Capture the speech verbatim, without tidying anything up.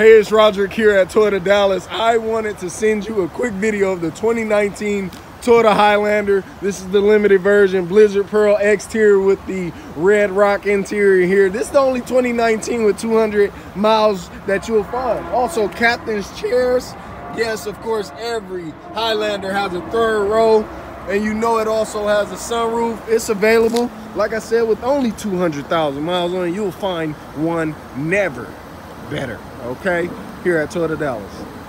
Hey, it's Roderick here at Toyota Dallas. I wanted to send you a quick video of the twenty nineteen Toyota Highlander. This is the limited version, Blizzard Pearl exterior with the red rock interior here. This is the only twenty nineteen with two hundred miles that you'll find. Also, captain's chairs. Yes, of course, every Highlander has a third row, and you know it also has a sunroof. It's available. Like I said, with only two hundred thousand miles on it, you'll find one never better, okay? Here at Toyota Dallas.